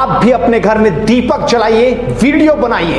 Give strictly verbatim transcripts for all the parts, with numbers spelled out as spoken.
आप भी अपने घर में दीपक जलाइए, वीडियो बनाइए।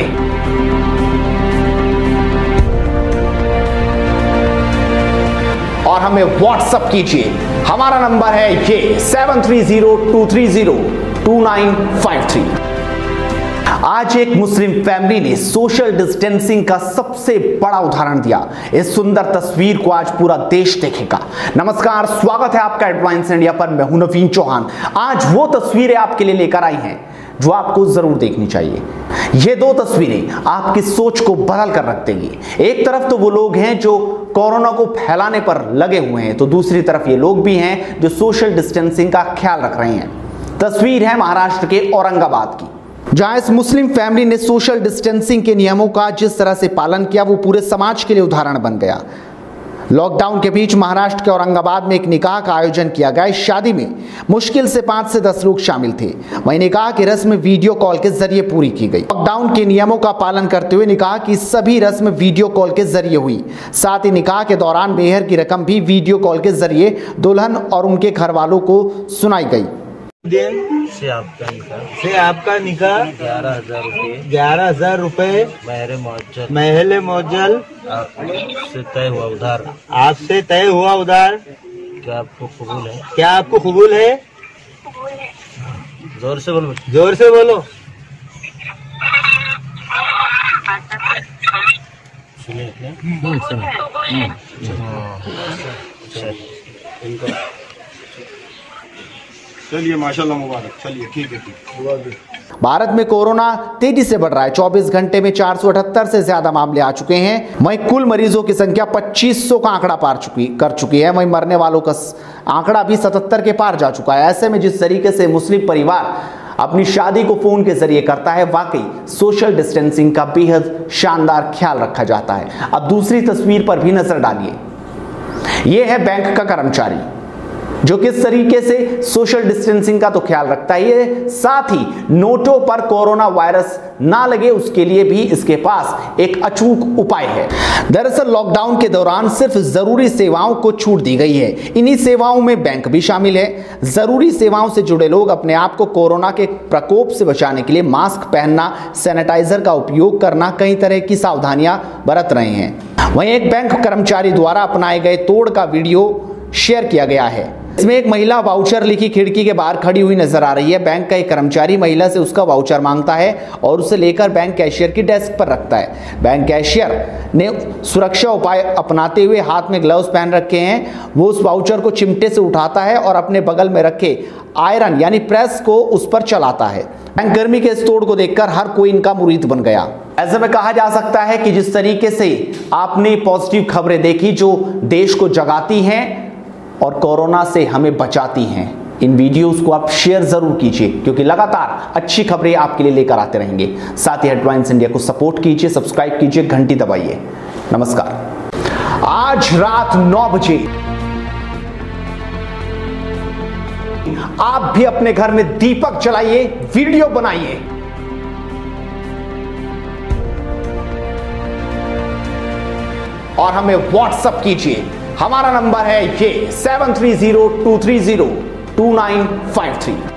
और हमें व्हाट्सएप कीजिए। हमारा नंबर है ये seven three zero two three zero two nine five three. आज एक मुस्लिम फैमिली ने सोशल डिस्टेंसिंग का सबसे बड़ा उदाहरण दिया। इस सुंदर तस्वीर को आज पूरा देश देखेगा। नमस्कार, स्वागत है आपका एडवांस इंडिया पर। मैं हूं नवीन चौहान। आज वो तस्वीरें आपके लिए लेकर आई हैं जो आपको जरूर देखनी चाहिए। ये दो तस्वीरें आपकी सोच को बदल कर रख देंगी। एक तरफ तो वो लोग हैं जो कोरोना को फैलाने पर लगे हुए हैं, तो दूसरी तरफ ये लोग भी हैं जो सोशल डिस्टेंसिंग का ख्याल रख रहे हैं। तस्वीर है महाराष्ट्र के औरंगाबाद की, जहां इस मुस्लिम फैमिली ने सोशल डिस्टेंसिंग के नियमों का जिस तरह से पालन किया वो पूरे समाज के लिए उदाहरण बन गया। लॉकडाउन के बीच महाराष्ट्र के औरंगाबाद में एक निकाह का आयोजन किया गया। इस शादी में मुश्किल से पांच से दस लोग शामिल थे। वहीं निकाह की रस्म वीडियो कॉल के जरिए पूरी की गई। लॉकडाउन के नियमों का पालन करते हुए निकाह की सभी रस्म वीडियो कॉल के जरिए हुई। साथ ही निकाह के दौरान मेहर की रकम भी वीडियो कॉल के जरिए दुल्हन और उनके घर वालों को सुनाई गई। से आपका निकाह से आपका निकाह ग्यारह हजार रूपए ग्यारह हजार रूपए महरे मुअज्जल महल मुअज्जल आपसे तय हुआ उधार। आपसे तय हुआ उधार क्या आपको कबूल है? क्या आपको कबूल है? जोर से बोलो। जोर से बोलो। सुनिए इनका चलिए माशाल्लाह मुबारक। चलिए ठीक है ठीक। भारत में कोरोना तेजी से बढ़ रहा है। चौबीस घंटे में चार सौ अठहत्तर से ज्यादा मामले आ चुके हैं। वहीं कुल मरीजों की संख्या पच्चीस सौ का आंकड़ा पार चुकी कर चुकी है। वहीं मरने वालों का आंकड़ा भी सतहत्तर के पार जा चुका है। ऐसे में जिस तरीके से मुस्लिम परिवार अपनी शादी को फोन के जरिए करता है, वाकई सोशल डिस्टेंसिंग का बेहद शानदार ख्याल रखा जाता है। अब दूसरी तस्वीर पर भी नजर डालिए। यह है बैंक का कर्मचारी जो किस तरीके से सोशल डिस्टेंसिंग का तो ख्याल रखता है, ये साथ ही नोटों पर कोरोना वायरस ना लगे उसके लिए भी इसके पास एक अचूक उपाय है। दरअसल लॉकडाउन के दौरान सिर्फ जरूरी सेवाओं को छूट दी गई है। इन्हीं सेवाओं में बैंक भी शामिल है। जरूरी सेवाओं से जुड़े लोग अपने आप को कोरोना के प्रकोप से बचाने के लिए मास्क पहनना, सैनिटाइजर का उपयोग करना, कई तरह की सावधानियां बरत रहे हैं। वहीं एक बैंक कर्मचारी द्वारा अपनाए गए तोड़ का वीडियो शेयर किया गया है। इसमें एक महिला वाउचर लिखी खिड़की के बाहर खड़ी हुई नजर आ रही है। बैंक का एक कर्मचारी महिला से उसका वाउचर मांगता है और उसे लेकर बैंक कैशियर की डेस्क पर रखता है। बैंक कैशियर ने सुरक्षा उपाय अपनाते हुए हाथ में ग्लव्स पहन रखे हैं। वो उस वाउचर को चिमटे से उठाता है और अपने बगल में रखे आयरन यानी प्रेस को उस पर चलाता है। बैंक कर्मी के इस तोड़ को देखकर हर कोई इनका मुरीद बन गया। ऐसे में कहा जा सकता है कि जिस तरीके से आपने पॉजिटिव खबरें देखी जो देश को जगाती हैं और कोरोना से हमें बचाती हैं, इन वीडियोस को आप शेयर जरूर कीजिए, क्योंकि लगातार अच्छी खबरें आपके लिए लेकर आते रहेंगे। साथ ही एडवांस इंडिया को सपोर्ट कीजिए, सब्सक्राइब कीजिए, घंटी दबाइए। नमस्कार। आज रात नौ बजे आप भी अपने घर में दीपक जलाइए, वीडियो बनाइए। और हमें व्हाट्सएप कीजिए। हमारा नंबर है ये seven three zero two three zero two nine five three.